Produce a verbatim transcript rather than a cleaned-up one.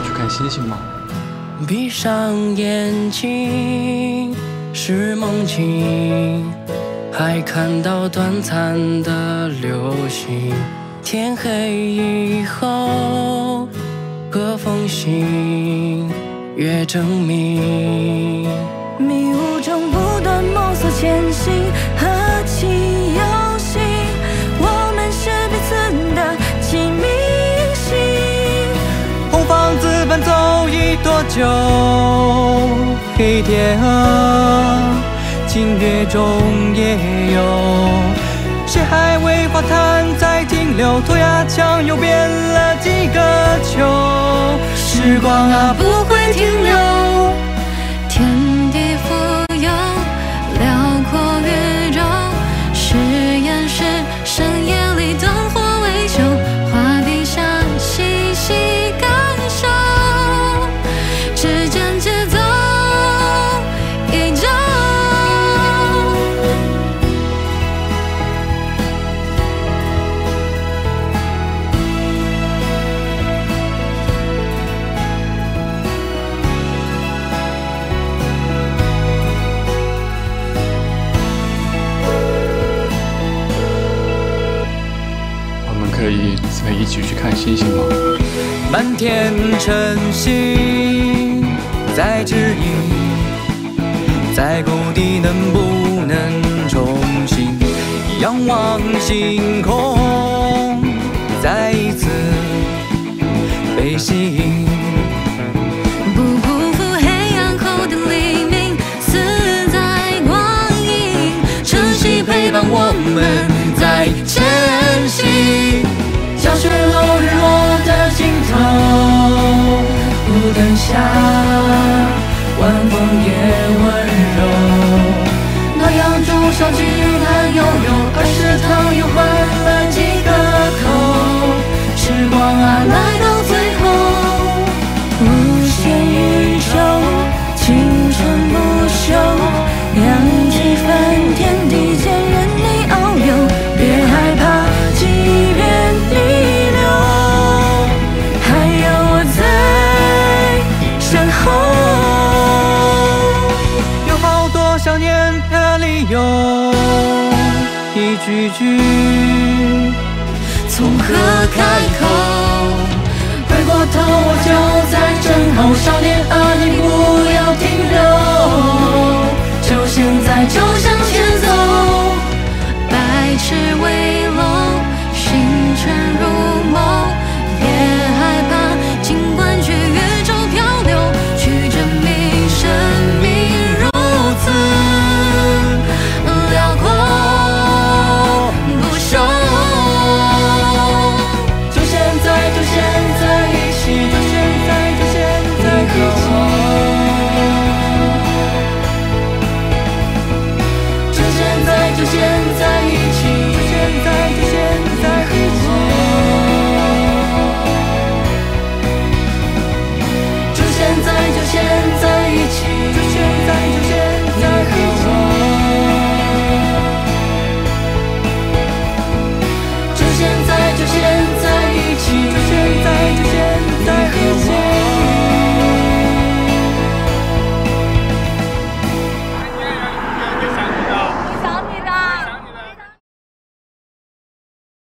去看星星吗？ 闭上眼睛是梦境，还看到短暂的流星。天黑以后，和风行越证明。 迷雾中不断摸索前行，何其有幸，我们是彼此的启明星。 红房子伴奏已多久？黑天鹅，今月中也有。谁还为花坛在停留？涂鸦墙又变了几个秋？时光啊，不会停留。 天地富有，辽阔宇宙，誓言是深夜里灯火为酒，画笔下细细感受，指尖节奏依旧。 可以再一起去看星星吗？ 满天晨星在指引，在谷底能不能重新仰望星空，再一次被吸引。 不辜负黑暗后的黎明，死在光影，晨曦陪伴我们在前行。 像雪落日落的尽头，路灯下晚风也温柔。那扬州小鸡它悠悠，儿时汤又换了几个口。时光啊，来到最后， 无限宇宙，青春不朽，量几分天地间任你遨游，别害怕，即便逆流，还有我在身后。 有好多想念的理由，一句句从何开口？